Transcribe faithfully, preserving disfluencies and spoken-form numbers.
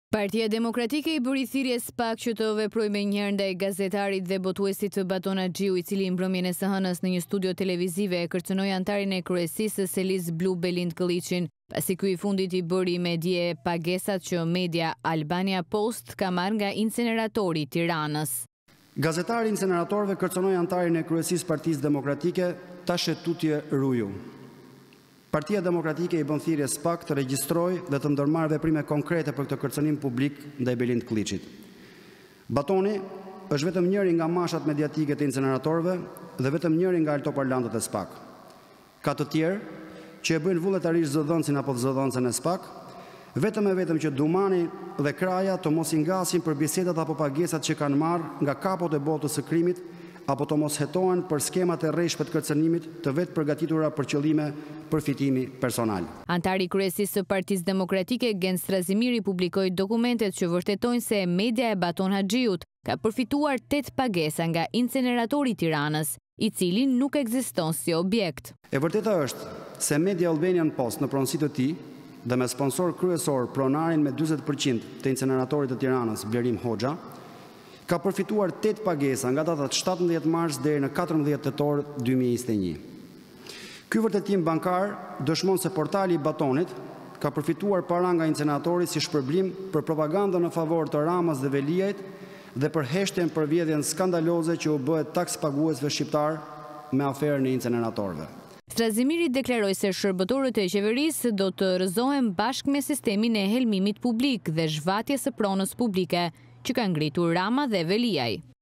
Partia Demokratike i bëri thirrje SPAK që të veprojë menjëherë ndaj gazetarit dhe botuesit të Baton Haxhiu, i cili mbrëmjen e së hënës në një studio televizive e kërcënoi antarin e kryesisë Seliz Blu Belind Kılliçin, pasi ky i fundit i bëri me dje pagesat që media Albania Post ka marrë nga inceneratori i Tiranës. Gazetari i inceneratorëve kërcënoi antarin e kryesisë Partisë Demokratike, tash e tutje ruju. Partia Demokratike i bën thirrje SPAK të regjistrojë dhe të ndërmarrë veprime konkrete për këtë kërcënim publik ndaj Belind Kılliçit. Batoni është vetëm njëri nga mashat mediatike të inceneratorëve dhe vetëm njëri nga altoparlantët e SPAK. Ka të tjerë që e bëjnë vullnetarisht zëdhënësin apo zëdhënësen e SPAK, vetëm e vetëm që Dumani dhe Kraja të mos i ngasin për bisedat apo pagesat që kanë marrë nga kapot e botës së krimit, apo të mos hetohen për skemat e rreshpe të kërcënimit të vetë përgatitura për qëllime përfitimi personal. Antari kryesisë së Partisë Demokratike Gen Strazimiri publikoi dokumentet që vërtetojnë se media e Baton Haxhiut ka përfituar tetë pagesa nga inceneratori i Tiranës, i cili nuk ekziston si objekt. E vërteta është se media Albanian Post në pronësi të tij dhe me sponsor kryesor pronarin me dyzet përqind të inceneratorit të Tiranës Blerim Hoxha, ka përfituar tetë pagesa nga datat shtatëmbëdhjetë mars deri në katërmbëdhjetë tetor dy mijë e njëzet e një. Ky vërtetim bankar dëshmon se portali i Batonit ka përfituar para nga inceneratori si shpërblim për propagandën në favor të Ramës dhe Veliajt dhe për heshtjen për vjedhjen skandaloze që u bëhet taks paguesve shqiptar me aferën e inceneratorëve. Strazimiri deklaroi se shërbëtorët e qeverisë do të rrëzohen bashkë me sistemin e helmimit publik dhe zhvatjes së pronës publike që ka ngritur Rama dhe Veliaj.